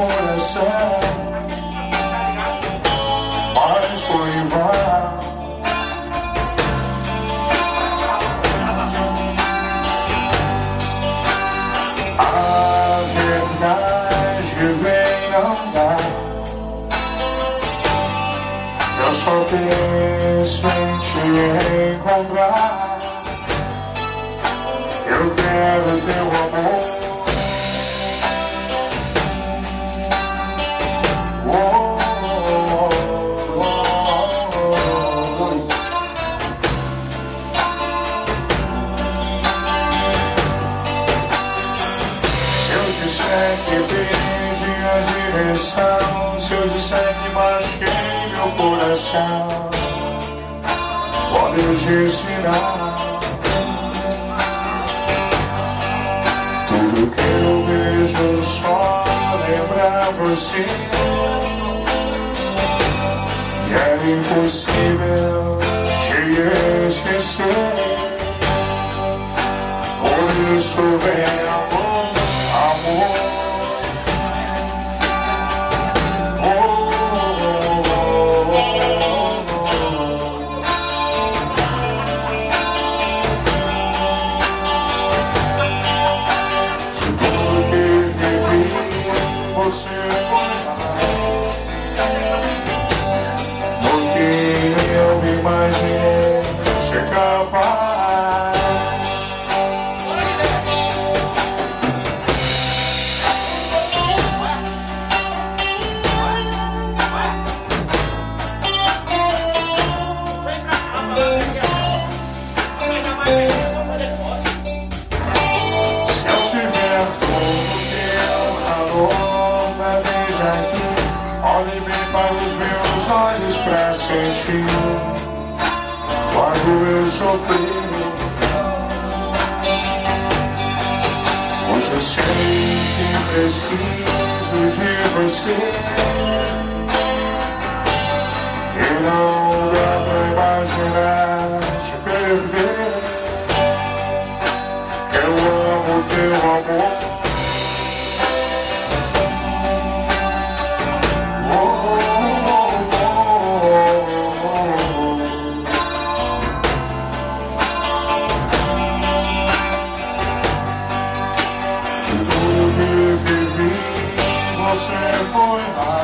coração, mas foi em vão. A verdade vem não dá. Eu só penso em te encontrar. Eu quero teu amor. Se eu disser que perdi a direção, se eu disser que machuquei meu coração, pode ensinar. Tudo que eu vejo só lembra você, e é impossível te esquecer. Por isso vem amor, amor. Você foi mais do que eu imaginei ser capaz. Se eu tiver todo teu calor, aqui, olhe bem para os meus olhos pra sentir quando eu sofri. Hoje eu sei que preciso de você, e não dá pra imaginar te perder. Eu amo teu amor. Você foi lá.